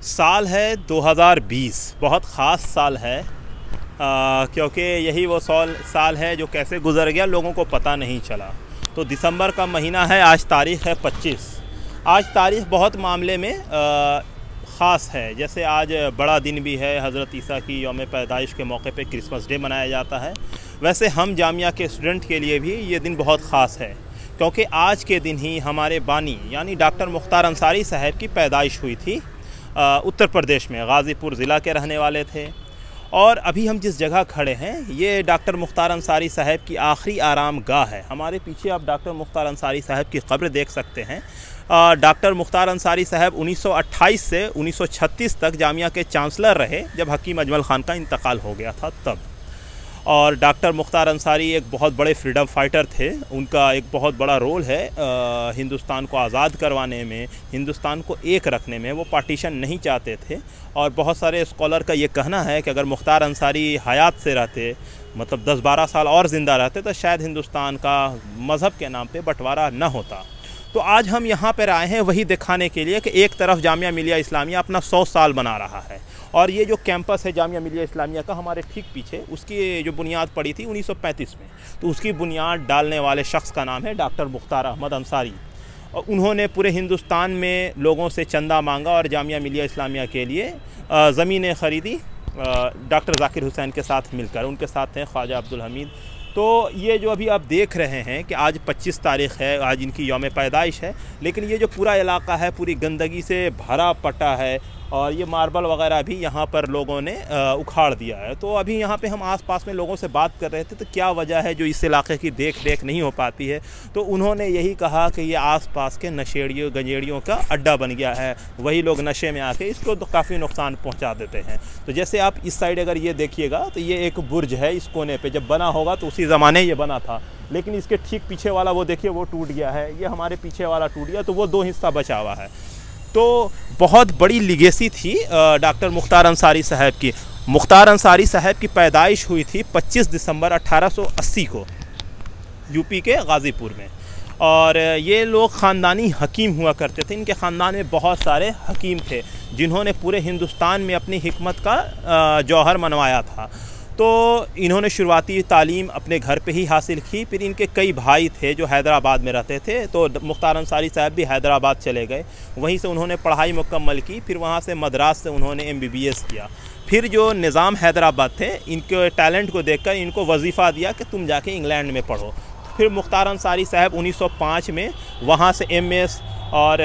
साल है 2020। बहुत ख़ास साल है क्योंकि यही वो साल है जो कैसे गुज़र गया लोगों को पता नहीं चला। तो दिसंबर का महीना है, आज तारीख़ है 25। आज तारीख़ बहुत मामले में ख़ास है। जैसे आज बड़ा दिन भी है, हज़रत ईसा की यौम पैदाइश के मौके पे क्रिसमस डे मनाया जाता है। वैसे हम जामिया के स्टूडेंट के लिए भी ये दिन बहुत ख़ास है क्योंकि आज के दिन ही हमारे बानी यानी डॉक्टर मुख्तार अंसारी साहब की पैदाइश हुई थी। उत्तर प्रदेश में गाज़ीपुर ज़िला के रहने वाले थे। और अभी हम जिस जगह खड़े हैं ये डॉक्टर मुख्तार अंसारी साहब की आखिरी आराम गाह है। हमारे पीछे आप डॉक्टर मुख्तार अंसारी साहब की कब्र देख सकते हैं। डॉक्टर मुख्तार अंसारी साहब 1928 से 1936 तक जामिया के चांसलर रहे जब हकीम अजमल ख़ान का इंतकाल हो गया था तब। और डॉक्टर मुख्तार अंसारी एक बहुत बड़े फ्रीडम फाइटर थे। उनका एक बहुत बड़ा रोल है हिंदुस्तान को आज़ाद करवाने में, हिंदुस्तान को एक रखने में। वो पार्टीशन नहीं चाहते थे और बहुत सारे स्कॉलर का ये कहना है कि अगर मुख्तार अंसारी हयात से रहते, मतलब 10-12 साल और ज़िंदा रहते, तो शायद हिंदुस्तान का मज़हब के नाम पे बंटवारा न होता। तो आज हम यहाँ पर आए हैं वही दिखाने के लिए कि एक तरफ जामिया मिलिया इस्लामिया अपना 100 साल बना रहा है और ये जो कैंपस है जामिया मिलिया इस्लामिया का हमारे ठीक पीछे, उसकी जो बुनियाद पड़ी थी 1935 में, तो उसकी बुनियाद डालने वाले शख्स का नाम है डॉक्टर मुख्तार अहमद अंसारी। और उन्होंने पूरे हिंदुस्तान में लोगों से चंदा मांगा और जामिया मिलिया इस्लामिया के लिए ज़मीनें ख़रीदी डॉक्टर ज़ाकिर हुसैन के साथ मिलकर। उनके साथ हैं ख्वाजा अब्दुल हमीद। तो ये जो अभी आप देख रहे हैं कि आज 25 तारीख़ है, आज इनकी यौम पैदाइश है, लेकिन ये जो पूरा इलाका है पूरी गंदगी से भरा पटा है और ये मार्बल वगैरह भी यहाँ पर लोगों ने उखाड़ दिया है। तो अभी यहाँ पे हम आसपास में लोगों से बात कर रहे थे तो क्या वजह है जो इस इलाके की देख रेख नहीं हो पाती है, तो उन्होंने यही कहा कि ये आसपास के नशेड़ियों गंजेड़ियों का अड्डा बन गया है। वही लोग नशे में आके इसको तो काफ़ी नुकसान पहुँचा देते हैं। तो जैसे आप इस साइड अगर ये देखिएगा तो ये एक बुर्ज है, इस कोने पर जब बना होगा तो उसी ज़माने ये बना था, लेकिन इसके ठीक पीछे वाला वो देखिए वो टूट गया है। ये हमारे पीछे वाला टूट गया, तो वो 2 हिस्सा बचा हुआ है। तो बहुत बड़ी लिगेसी थी डॉक्टर मुख्तार अंसारी साहब की। मुख्तार अंसारी साहब की पैदाइश हुई थी 25 दिसंबर 1880 को यूपी के गाज़ीपुर में। और ये लोग ख़ानदानी हकीम हुआ करते थे। इनके ख़ानदान में बहुत सारे हकीम थे जिन्होंने पूरे हिंदुस्तान में अपनी हिकमत का जौहर मनवाया था। तो इन्होंने शुरुआती तालीम अपने घर पे ही हासिल की। फिर इनके कई भाई थे जो हैदराबाद में रहते थे, तो मुख्तार अंसारी साहब भी हैदराबाद चले गए। वहीं से उन्होंने पढ़ाई मुकम्मल की। फिर वहाँ से मद्रास से उन्होंने MBBS किया। फिर जो निज़ाम हैदराबाद थे इनके टैलेंट को देखकर इनको वजीफ़ा दिया कि तुम जाके इंग्लैंड में पढ़ो। फिर मुख्तार अंसारी साहब 1905 में वहाँ से MS और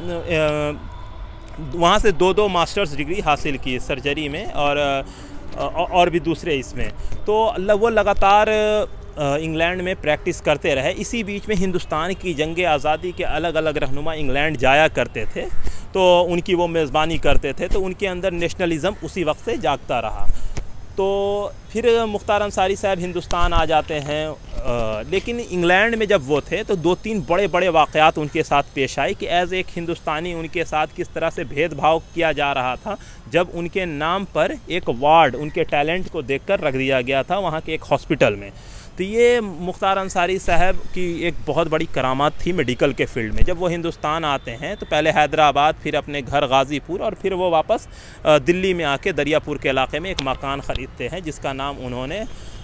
वहाँ से 2 मास्टर्स डिग्री हासिल की सर्जरी में और भी दूसरे इसमें। तो वो लगातार इंग्लैंड में प्रैक्टिस करते रहे। इसी बीच में हिंदुस्तान की जंग आज़ादी के अलग अलग रहनुमा इंग्लैंड जाया करते थे, तो उनकी वो मेज़बानी करते थे। तो उनके अंदर नेशनलिज़म उसी वक्त से जागता रहा। तो फिर मुख्तार अंसारी साहब हिंदुस्तान आ जाते हैं। लेकिन इंग्लैंड में जब वो थे तो 2-3 बड़े बड़े वाक़यात उनके साथ पेश आए कि एज़ एक हिंदुस्तानी उनके साथ किस तरह से भेदभाव किया जा रहा था। जब उनके नाम पर एक वार्ड उनके टैलेंट को देखकर रख दिया गया था वहाँ के एक हॉस्पिटल में। तो ये मुख्तार अंसारी साहब की एक बहुत बड़ी करामात थी मेडिकल के फील्ड में। जब वो हिंदुस्तान आते हैं तो पहले हैदराबाद, फिर अपने घर गाज़ीपुर और फिर वो वापस दिल्ली में आके दरियापुर के इलाके में एक मकान ख़रीदते हैं जिसका नाम उन्होंने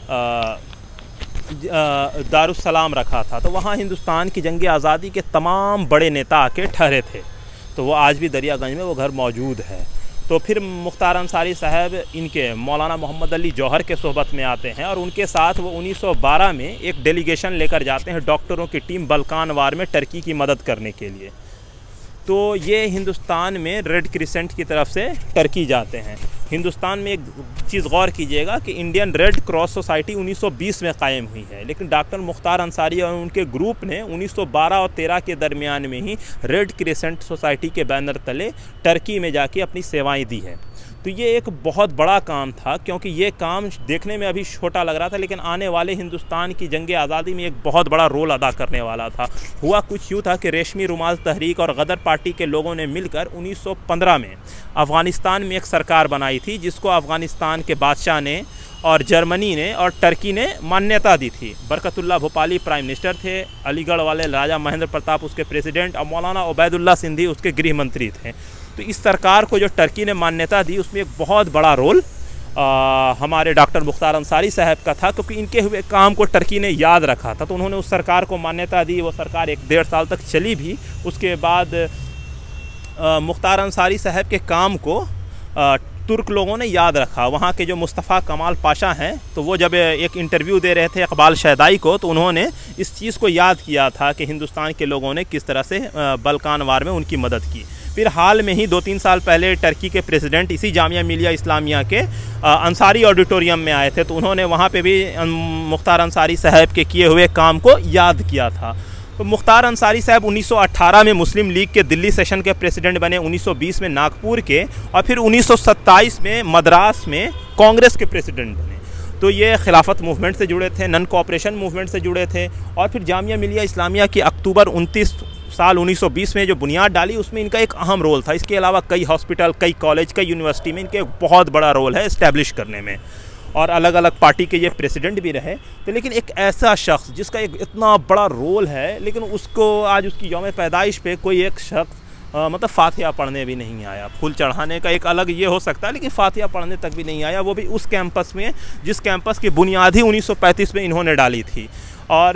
दारुस्सलाम रखा था। तो वहाँ हिंदुस्तान की जंग आज़ादी के तमाम बड़े नेता आके ठहरे थे। तो वो आज भी दरियागंज में वो घर मौजूद है। तो फिर मुख्तार अंसारी साहब इनके मौलाना मोहम्मद अली जौहर के सोहबत में आते हैं और उनके साथ वो 1912 में एक डेलीगेशन लेकर जाते हैं डॉक्टरों की टीम बल्कान वार में टर्की की मदद करने के लिए। तो ये हिंदुस्तान में रेड क्रिसेंट की तरफ से टर्की जाते हैं। हिंदुस्तान में एक चीज़ गौर कीजिएगा कि इंडियन रेड क्रॉस सोसाइटी 1920 में कायम हुई है, लेकिन डॉक्टर मुख्तार अंसारी और उनके ग्रुप ने 1912 और 13 के दरमियान में ही रेड क्रिसेंट सोसाइटी के बैनर तले टर्की में जाके अपनी सेवाएं दी है। तो ये एक बहुत बड़ा काम था क्योंकि ये काम देखने में अभी छोटा लग रहा था, लेकिन आने वाले हिंदुस्तान की जंग आज़ादी में एक बहुत बड़ा रोल अदा करने वाला था। हुआ कुछ यूँ था कि रेशमी रुमाल तहरीक और गदर पार्टी के लोगों ने मिलकर 1915 में अफ़गानिस्तान में एक सरकार बनाई थी जिसको अफ़गानिस्तान के बादशाह ने और जर्मनी ने और टर्की ने मान्यता दी थी। बरकतुल्लाह भोपाली प्राइम मिनिस्टर थे, अलीगढ़ वाले राजा महेंद्र प्रताप उसके प्रेसिडेंट और मौलाना उबैदुल्लाह सिंधी उसके गृह मंत्री थे। तो इस सरकार को जो टर्की ने मान्यता दी उसमें एक बहुत बड़ा रोल हमारे डॉक्टर मुख्तार अंसारी साहब का था, क्योंकि इनके हुए काम को टर्की ने याद रखा था। तो उन्होंने उस सरकार को मान्यता दी, वो सरकार 1-1.5 साल तक चली भी। उसके बाद मुख्तार अंसारी साहब के काम को तुर्क लोगों ने याद रखा। वहाँ के जो मुस्तफ़ा कमाल पाशा हैं, तो वो जब एक इंटरव्यू दे रहे थे इकबाल शहदाई को, तो उन्होंने इस चीज़ को याद किया था कि हिंदुस्तान के लोगों ने किस तरह से बल्कान वार में उनकी मदद की। फिर हाल में ही 2-3 साल पहले टर्की के प्रेसिडेंट इसी जामिया मिलिया इस्लामिया के अंसारी ऑडिटोरियम में आए थे, तो उन्होंने वहाँ पे भी मुख्तार अंसारी साहब के किए हुए काम को याद किया था। तो मुख्तार अंसारी साहब 1918 में मुस्लिम लीग के दिल्ली सेशन के प्रेसिडेंट बने, 1920 में नागपुर के, और फिर 1927 में मद्रास में कांग्रेस के प्रेसिडेंट बने। तो ये खिलाफत मूवमेंट से जुड़े थे, नन कोऑपरेशन मूवमेंट से जुड़े थे। और फिर जामिया मिलिया इस्लामिया की अक्टूबर 29 साल 1920 में जो बुनियाद डाली, उसमें इनका एक अहम रोल था। इसके अलावा कई हॉस्पिटल, कई कॉलेज, कई यूनिवर्सिटी में इनके एक बहुत बड़ा रोल है इस्टेब्लिश करने में, और अलग अलग पार्टी के ये प्रेसिडेंट भी रहे। तो लेकिन एक ऐसा शख्स जिसका एक इतना बड़ा रोल है, लेकिन उसको आज उसकी यौम पैदाइश पे कोई एक शख्स मतलब फातिहा पढ़ने भी नहीं आया। फूल चढ़ाने का एक अलग ये हो सकता है, लेकिन फातिहा पढ़ने तक भी नहीं आया, वो भी उस कैंपस में जिस कैंपस की बुनियाद ही 1935 में इन्होंने डाली थी। और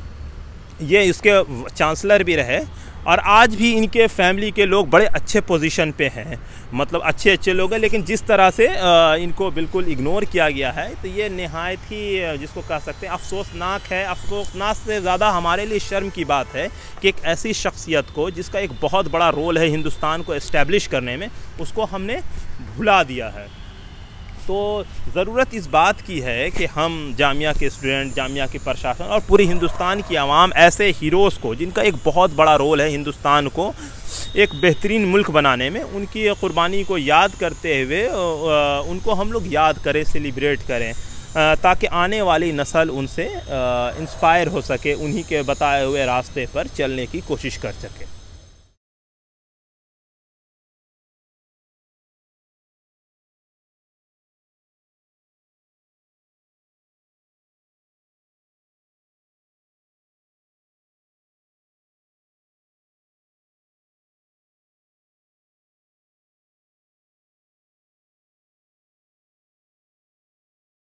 ये इसके चांसलर भी रहे, और आज भी इनके फैमिली के लोग बड़े अच्छे पोजीशन पे हैं, मतलब अच्छे लोग हैं। लेकिन जिस तरह से इनको बिल्कुल इग्नोर किया गया है, तो ये नहायत ही जिसको कह सकते हैं अफसोसनाक है। अफसोसनाक से ज़्यादा हमारे लिए शर्म की बात है कि एक ऐसी शख्सियत को, जिसका एक बहुत बड़ा रोल है हिंदुस्तान को इस्टेब्लिश करने में, उसको हमने भुला दिया है। तो ज़रूरत इस बात की है कि हम जामिया के स्टूडेंट, जामिया के प्रशासन और पूरी हिंदुस्तान की आवाम ऐसे हीरोज़ को, जिनका एक बहुत बड़ा रोल है हिंदुस्तान को एक बेहतरीन मुल्क बनाने में, उनकी कुर्बानी को याद करते हुए उनको हम लोग याद करें, सेलिब्रेट करें, ताकि आने वाली नस्ल उनसे इंस्पायर हो सके, उन्हीं के बताए हुए रास्ते पर चलने की कोशिश कर सके।